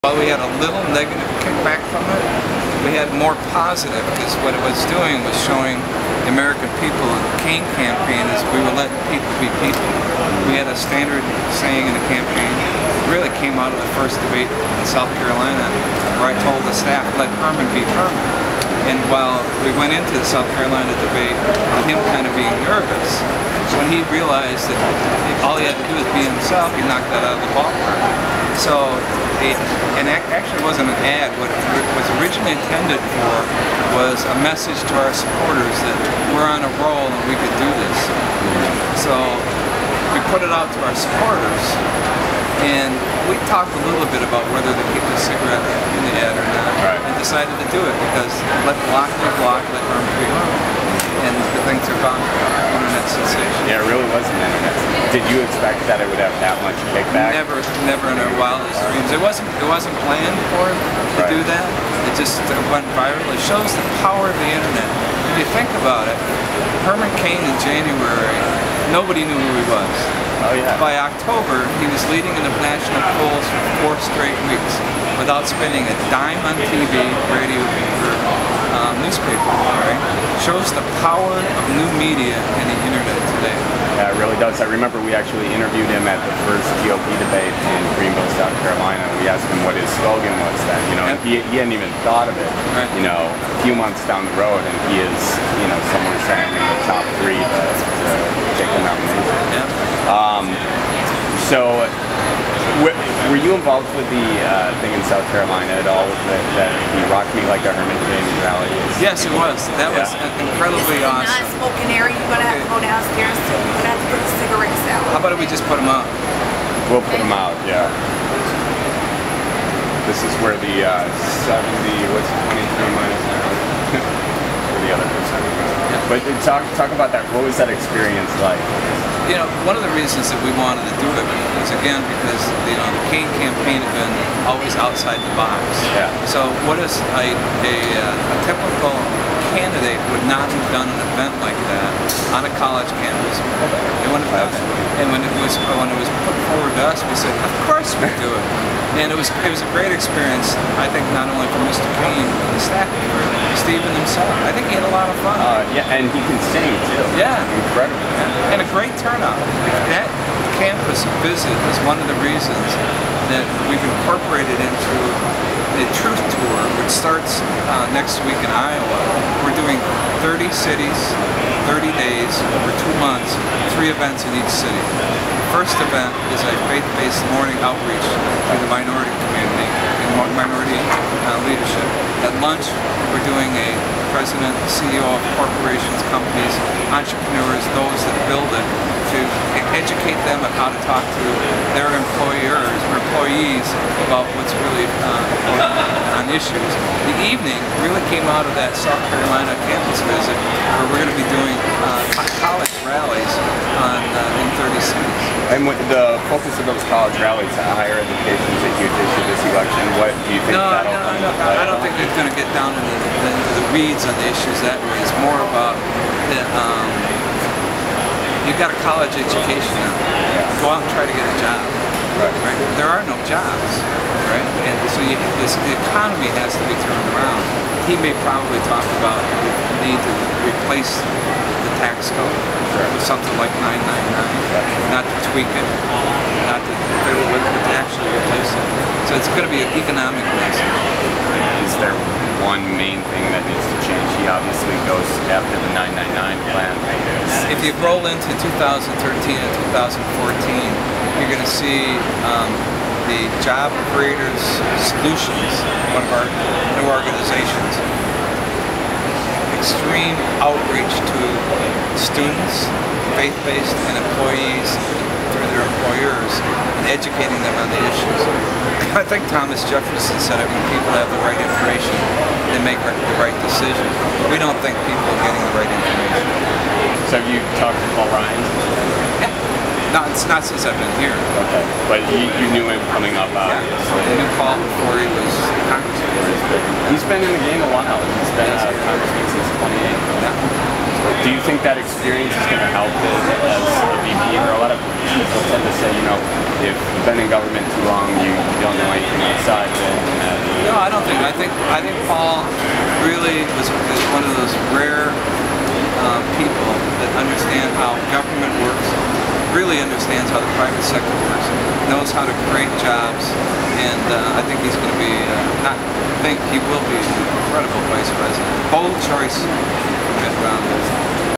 While we had a little negative kickback from it, we had more positive, because what it was doing was showing the American people in the Cain campaign is we were letting people be people. We had a standard saying in the campaign, really came out of the first debate in South Carolina, where I told the staff, let Herman be Herman. And while we went into the South Carolina debate with him kind of being nervous, when he realized that all he had to do was be himself, he knocked that out of the ballpark. So, and actually wasn't an ad. What it was originally intended for was a message to our supporters that we're on a roll and we could do this. So we put it out to our supporters, and we talked a little bit about whether to keep the cigarette in the ad or not, and decided to do it because let block be block, let Herman be Herman. And the thing took on internet sensation. Yeah, it really was an internet sensation. Did you expect that it would have that much kickback? Never in our wildest dreams. It wasn't planned for it to do that. It just went viral. It shows the power of the internet. If you think about it, Herman Cain in January, nobody knew who he was. Oh yeah. By October, he was leading in the national polls for 4 straight weeks without spending a dime on TV, radio, or newspaper. Right? Shows the power of new media and the internet today. Yeah, it really does. I remember we actually interviewed him at the first GOP debate in Greenville, South Carolina. We asked him what his slogan was then, and he hadn't even thought of it, a few months down the road, and he is, somewhere saying in the top 3 to take the nomination. So, were you involved with the thing in South Carolina at all? That he rocked me like a Herman Cain rally? Yes, it was. That was incredibly awesome. Non-smoking area. You're gonna have to go downstairs. So you're gonna have to put the cigarettes out. How about if we just put them out? We'll put them out. Yeah. This is where the 70. What's 23 minus now? Or the other percentage. But talk about that. What was that experience like? One of the reasons that we wanted to do it was, again, because the Cain campaign had been always outside the box. Yeah. So what is a typical candidate would not have done an event like that on a college campus. They wouldn't have done it. And when it was put forward to us, we said, of course we do it. And it was a great experience, I think, not only for Mr. Cain and the staff, but for Stephen himself. I think he had a lot of fun. Yeah, and he can sing too. Yeah. Incredible. And a great turnout. That campus visit is one of the reasons that we've incorporated into the Truth Tour, which starts next week in Iowa. We're doing 30 cities, 30 days, over 2 months, 3 events in each city. The first event is a faith-based morning outreach to the minority community and minority leadership. At lunch, we're doing a president, CEO of corporations, companies, entrepreneurs, those that build it, to educate them on how to talk to their employers or employees about what's really important on issues. The evening really came out of that South Carolina campus visit, where we're going to be doing college rallies in 30 cities. And with the focus of those college rallies, higher education is a huge issue this election. What do you think that'll come into play? I don't think they're going to get down into the weeds on the issues that way. It's more about you've got a college education now. Go out and try to get a job. Right? There are no jobs. Right? And so the economy has to be turned around. He may probably talk about the need to replace the tax code with something like 999, not to tweak it, not to fiddle with it, but to actually replace it. So it's going to be an economic message. Is there one main thing that needs to change? He obviously goes after the 999 plan. If you roll into 2013 and 2014, you're going to see the Job Creators Solutions, one of our new organizations, extreme outreach to students, faith-based, and employees through their employers, and educating them on the issues. I think Thomas Jefferson said it, when people have the right information, they make the right decision. We don't think people are getting the right information. So have you talked to Paul Ryan? Yeah. No, it's not since I've been here. Okay. But you knew him coming up, obviously. I knew Paul before he was congressman. He's been in the game a while. He's been a congressman since 28. Yeah. Do you think that experience is going to help as a VP? Or a lot of people tend to say, you know, if you've been in government too long, you don't know anything outside of it. No, I don't think. I think Paul really is one of those rare people that understand how government works, really understands how the private sector works, knows how to create jobs, and I think he's going to be, he will be an incredible vice president. Bold choice from Mitt Romney.